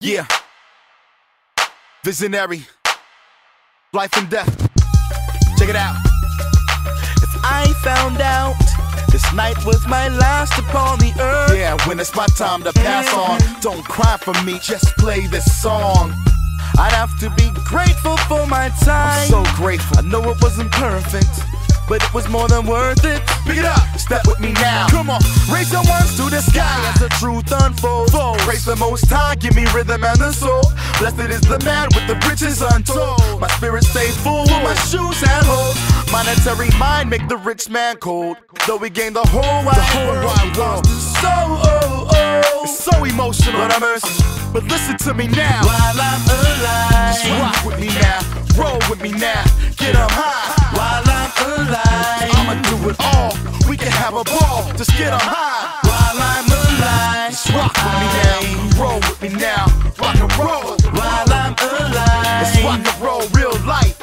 Yeah. Visionary. Life and death. Check it out. If I found out this night was my last upon the earth, yeah, when it's my time to pass on, don't cry for me, just play this song. I'd have to be grateful for my time. I'm so grateful. I know it wasn't perfect, but it was more than worth it. Pick it up, step with me now. Come on, raise your ones to the sky as the truth unfolds. Praise the Most High, give me rhythm and the soul. Blessed is the man with the riches untold. My spirit stays full with my shoes and holes. Monetary mind make the rich man cold. Though we gain the whole wide world. It's so emotional, but I'm but listen to me now. While I'm alive, just rock with me now, roll with me now, get up high. While I'm alive, I'ma do it all. We can have a ball, just get up high. While I'm alive, just rock with me now, roll with me now, rock and roll. While I'm alive, let's rock and roll, real life.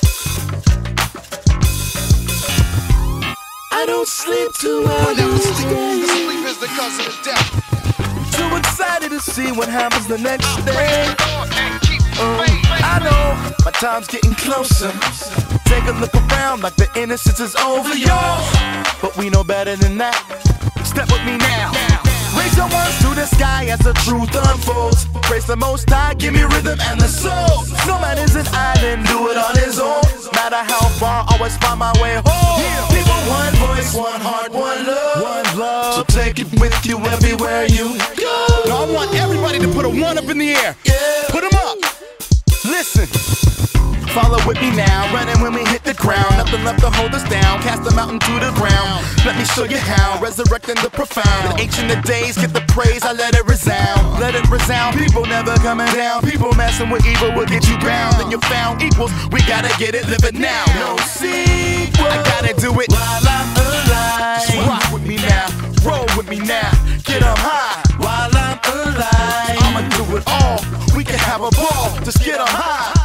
I don't sleep too well. Sleep is the cause of the death. Too excited to see what happens the next day. I know my time's getting closer. Take a look around like the innocence is over, y'all. But we know better than that. Step with me now. Raise your ones to the sky as the truth unfolds. Praise the Most High, give me rhythm and the soul. No man is an island, do it on his own. Matter how far, always find my way home. People, one voice, one heart, one love. One love. So take it with you everywhere you go. Now I want everybody to put a one up in the air. Put them up. Listen. Follow with me now, running when we hit the ground. Nothing left to hold us down, cast them out into the ground. Let me show you how, resurrecting the profound. In ancient days, get the praise, I let it resound. Let it resound, people never coming down. People messing with evil will get you bound. Then you found equals, we gotta get it, live it now. No sequel, I gotta do it while I'm alive. Just rock with me now, roll with me now, get up high. While I'm alive, I'ma do it all, we can have a ball, just get up high.